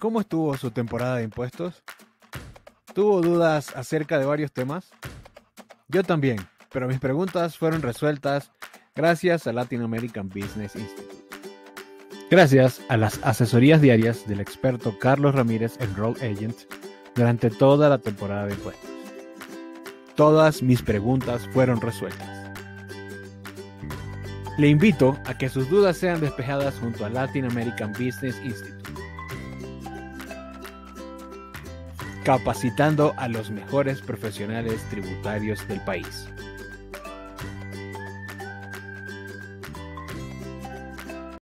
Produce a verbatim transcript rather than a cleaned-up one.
¿cómo estuvo su temporada de impuestos? ¿Tuvo dudas acerca de varios temas? Yo también, pero mis preguntas fueron resueltas gracias a Latin American Business Institute. Gracias a las asesorías diarias del experto Carlos Ramírez Enroll Agent durante toda la temporada de impuestos. Todas mis preguntas fueron resueltas. Le invito a que sus dudas sean despejadas junto a Latin American Business Institute, capacitando a los mejores profesionales tributarios del país.